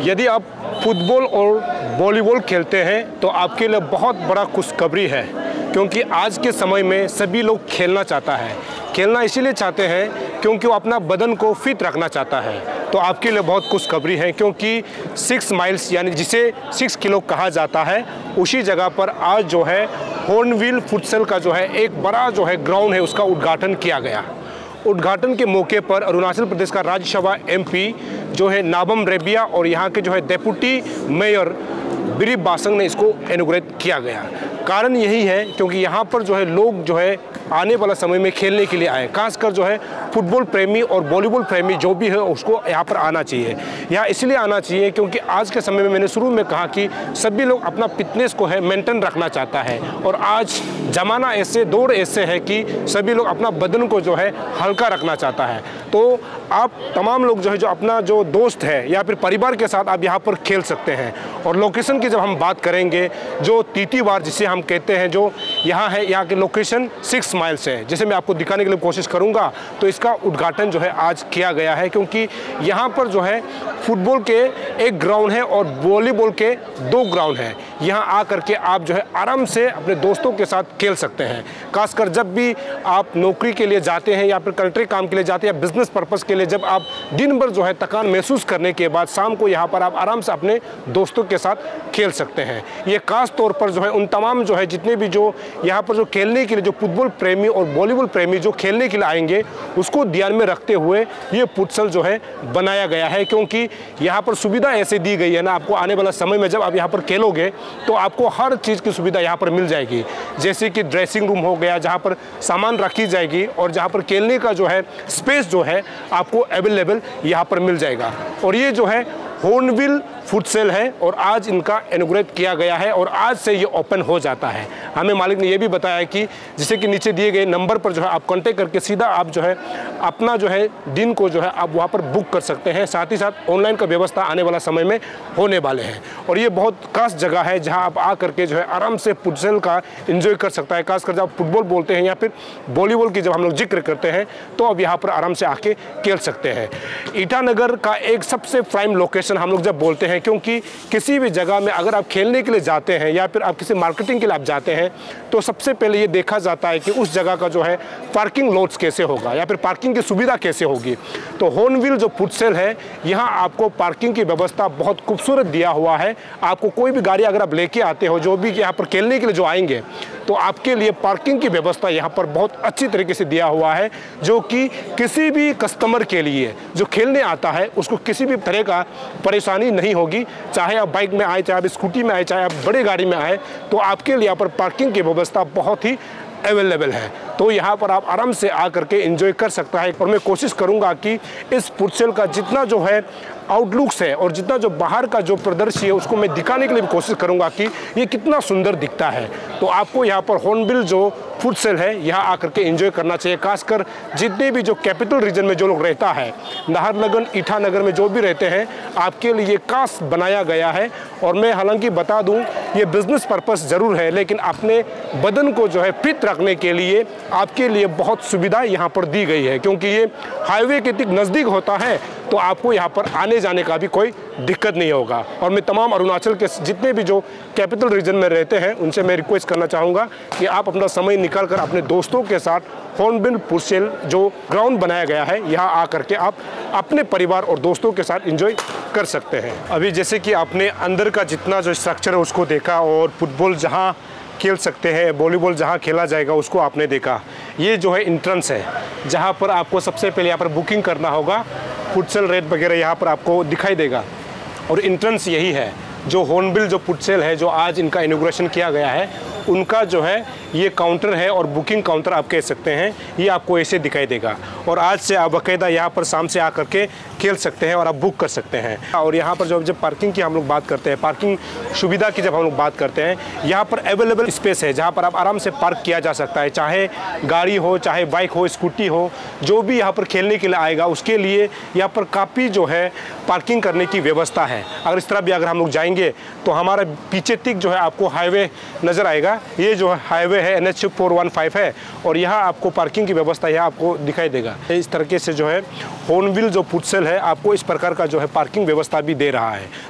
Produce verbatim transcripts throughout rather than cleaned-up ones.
यदि आप फुटबॉल और वॉलीबॉल खेलते हैं तो आपके लिए बहुत बड़ा खुशखबरी है, क्योंकि आज के समय में सभी लोग खेलना चाहता है। खेलना इसीलिए चाहते हैं क्योंकि वो अपना बदन को फिट रखना चाहता है। तो आपके लिए बहुत खुशखबरी है, क्योंकि सिक्स माइल्स यानी जिसे सिक्स किलो कहा जाता है, उसी जगह पर आज जो है हॉर्नबिल फुटसल का जो है एक बड़ा जो है ग्राउंड है, उसका उद्घाटन किया गया। उद्घाटन के मौके पर अरुणाचल प्रदेश का राज्यसभा एमपी जो है नाबम रेबिया और यहाँ के जो है डेप्यूटी मेयर बिरी बासंग ने इसको इनॉग्रेट किया गया। कारण यही है क्योंकि यहाँ पर जो है लोग जो है आने वाला समय में खेलने के लिए आए, खासकर जो है फुटबॉल प्रेमी और वॉलीबॉल प्रेमी जो भी है उसको यहाँ पर आना चाहिए। यहाँ इसलिए आना चाहिए क्योंकि आज के समय में मैंने शुरू में कहा कि सभी लोग अपना फिटनेस को है मेंटेन रखना चाहता है, और आज ज़माना ऐसे दौर ऐसे है कि सभी लोग अपना बदन को जो है हल्का रखना चाहता है। तो आप तमाम लोग जो है जो अपना जो दोस्त है या फिर परिवार के साथ आप यहाँ पर खेल सकते हैं। और लोकेशन की जब हम बात करेंगे, जो तीतीवार जिसे हम कहते हैं, जो यहाँ है, यहाँ की लोकेशन सिक्स माइल्स है। जैसे मैं आपको दिखाने के लिए कोशिश करूँगा, तो इसका उद्घाटन जो है आज किया गया है, क्योंकि यहाँ पर जो है फुटबॉल के एक ग्राउंड है और वॉलीबॉल के दो ग्राउंड है। यहाँ आ करके आप जो है आराम से अपने दोस्तों के साथ खेल सकते हैं। खासकर जब भी आप नौकरी के लिए जाते हैं या फिर कंट्री काम के लिए जाते हैं या बिजनेस पर्पज़ के लिए, जब आप दिन भर जो है थकान महसूस करने के बाद शाम को यहाँ पर आप आराम से अपने दोस्तों के साथ खेल सकते हैं। ये खास तौर पर जो है उन तमाम जो है जितने भी जो यहाँ पर जो खेलने के लिए जो फुटबॉल प्रेमी और वॉलीबॉल प्रेमी जो खेलने के लिए आएंगे, उसको ध्यान में रखते हुए ये फुटसल जो है बनाया गया है। क्योंकि यहाँ पर सुविधा ऐसे दी गई है ना, आपको आने वाला समय में जब आप यहाँ पर खेलोगे तो आपको हर चीज़ की सुविधा यहाँ पर मिल जाएगी। जैसे कि ड्रेसिंग रूम हो गया जहाँ पर सामान रखी जाएगी, और जहाँ पर खेलने का जो है स्पेस जो है आपको अवेलेबल यहाँ पर मिल जाएगा। और ये जो है हॉर्नबिल फुटसल है और आज इनका इनॉग्रेट किया गया है और आज से ये ओपन हो जाता है। हमें मालिक ने ये भी बताया कि जैसे कि नीचे दिए गए नंबर पर जो है आप कांटेक्ट करके सीधा आप जो है अपना जो है दिन को जो है आप वहाँ पर बुक कर सकते हैं। साथ ही साथ ऑनलाइन का व्यवस्था आने वाला समय में होने वाले हैं। और ये बहुत खास जगह है जहाँ आप आ करके जो है आराम से फुटसल का इंजॉय कर सकता है। खासकर जब आप फुटबॉल बोलते हैं या फिर वॉलीबॉल की जब हम लोग जिक्र करते हैं, तो अब यहाँ पर आराम से आके खेल सकते हैं। ईटानगर का एक सबसे प्राइम लोकेशन हम लोग जब बोलते हैं, क्योंकि किसी भी जगह में अगर आप खेलने के लिए जाते हैं या फिर आप किसी मार्केटिंग के लिए आप जाते हैं, तो सबसे पहले ये देखा जाता है कि उस जगह का जो है पार्किंग लॉट्स कैसे होगा या फिर पार्किंग की सुविधा कैसे होगी। तो हॉर्नबिल जो फुटसल है, यहाँ आपको पार्किंग की व्यवस्था बहुत खूबसूरत दिया हुआ है। आपको कोई भी गाड़ी अगर आप लेके आते हो, जो भी यहाँ पर खेलने के लिए जो आएंगे, तो आपके लिए पार्किंग की व्यवस्था यहाँ पर बहुत अच्छी तरीके से दिया हुआ है, जो कि किसी भी कस्टमर के लिए जो खेलने आता है उसको किसी भी तरह का परेशानी नहीं होगी। चाहे आप बाइक में आए, चाहे आप स्कूटी में आए, चाहे आप बड़ी गाड़ी में आए, तो आपके लिए यहाँ पर पार्किंग की व्यवस्था बहुत ही अवेलेबल है। तो यहाँ पर आप आराम से आ करके एंजॉय कर सकता है। और मैं कोशिश करूँगा कि इस फुटसल का जितना जो है आउटलुक्स है और जितना जो बाहर का जो प्रदर्शन है उसको मैं दिखाने के लिए भी कोशिश करूँगा कि ये कितना सुंदर दिखता है। तो आपको यहाँ पर हॉर्नबिल जो फुटसल है यहाँ आकर के एंजॉय करना चाहिए। खासकर जितने भी जो कैपिटल रीजन में जो लोग रहता है, नाहरलगुन, ईटानगर में जो भी रहते हैं, आपके लिए खास बनाया गया है। और मैं हालांकि बता दूं, ये बिजनेस पर्पस ज़रूर है, लेकिन अपने बदन को जो है फिट रखने के लिए आपके लिए बहुत सुविधा यहाँ पर दी गई है। क्योंकि ये हाईवे के ठीक नज़दीक होता है, तो आपको यहाँ पर आने जाने का भी कोई दिक्कत नहीं होगा। और मैं तमाम अरुणाचल के जितने भी जो कैपिटल रीजन में रहते हैं उनसे मैं रिक्वेस्ट करना चाहूँगा कि आप अपना समय निकाल कर अपने दोस्तों के साथ हॉर्नबिल फुटसल जो ग्राउंड बनाया गया है, यहाँ आ करके आप अपने परिवार और दोस्तों के साथ एंजॉय कर सकते हैं। अभी जैसे कि आपने अंदर का जितना जो स्ट्रक्चर है उसको देखा, और फुटबॉल जहाँ खेल सकते हैं, वॉलीबॉल जहाँ खेला जाएगा उसको आपने देखा। ये जो है इंट्रेंस है, जहाँ पर आपको सबसे पहले यहाँ पर बुकिंग करना होगा। फुटसल रेट वगैरह यहाँ पर आपको दिखाई देगा, और इंट्रेंस यही है। जो हॉर्नबिल जो फुटसल है जो आज इनका इनॉग्रेशन किया गया है, उनका जो है ये काउंटर है और बुकिंग काउंटर आप कह सकते हैं। ये आपको ऐसे दिखाई देगा, और आज से आप बाकायदा यहाँ पर शाम से आकर के खेल सकते हैं और आप बुक कर सकते हैं। और यहाँ पर जब जब पार्किंग की हम लोग बात करते हैं, पार्किंग सुविधा की जब हम लोग बात करते हैं, यहाँ पर अवेलेबल स्पेस है जहाँ पर आप आराम से पार्क किया जा सकता है। चाहे गाड़ी हो, चाहे बाइक हो, स्कूटी हो, जो भी यहाँ पर खेलने के लिए आएगा उसके लिए यहाँ पर काफ़ी जो है पार्किंग करने की व्यवस्था है। अगर इस तरह भी अगर हम लोग जाएंगे तो हमारा पीछे तक जो है आपको हाईवे नज़र आएगा। ये जो हाईवे है N H four one five है, और यहाँ आपको पार्किंग की व्यवस्था यहाँ आपको दिखाई देगा। इस तरीके से जो है हॉर्नबिल जो फुटसल है आपको इस प्रकार का जो है पार्किंग व्यवस्था भी दे रहा है।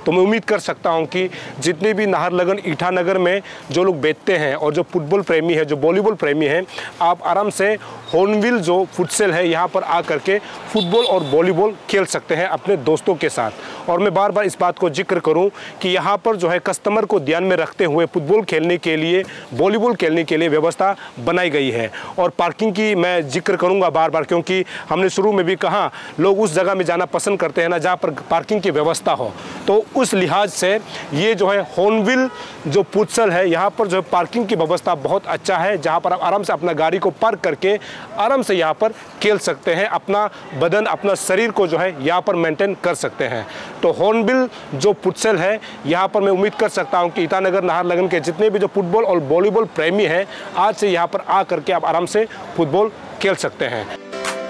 तो मैं उम्मीद कर सकता हूं कि जितने भी नाहरलगुन ईटानगर में जो लोग बैठते हैं और जो फुटबॉल प्रेमी है, जो वॉलीबॉल प्रेमी हैं, आप आराम से हॉर्नबिल जो फुटसेल है यहाँ पर आ करके फुटबॉल और वॉलीबॉल खेल सकते हैं अपने दोस्तों के साथ। और मैं बार बार इस बात को जिक्र करूं कि यहाँ पर जो है कस्टमर को ध्यान में रखते हुए फुटबॉल खेलने के लिए, वॉलीबॉल खेलने के लिए व्यवस्था बनाई गई है। और पार्किंग की मैं जिक्र करूंगा बार बार, क्योंकि हमने शुरू में भी कहा लोग उस जगह में जाना पसंद करते हैं ना जहाँ पर पार्किंग की व्यवस्था हो। तो उस लिहाज से ये जो है हॉर्नबिल जो फुटसेल है, यहाँ पर जो पार्किंग की व्यवस्था बहुत अच्छा है, जहाँ पर आप आराम से अपना गाड़ी को पार्क करके आराम से यहाँ पर खेल सकते हैं, अपना बदन, अपना शरीर को जो है यहाँ पर मेंटेन कर सकते हैं। तो हॉर्नबिल जो फुटसेल है, यहाँ पर मैं उम्मीद कर सकता हूँ कि ईटानगर नाहरलगुन के जितने भी जो फुटबॉल और वॉलीबॉल प्रेमी हैं, आज से यहाँ पर आ करके आप आराम से फुटबॉल खेल सकते हैं।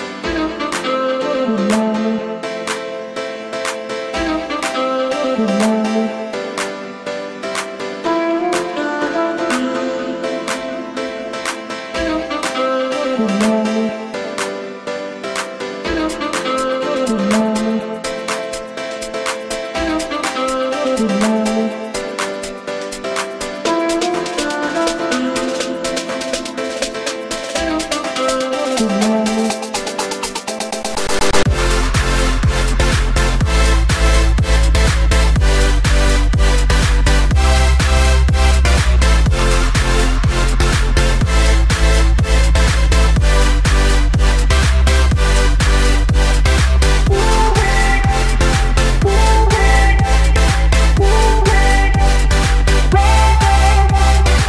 Thank you.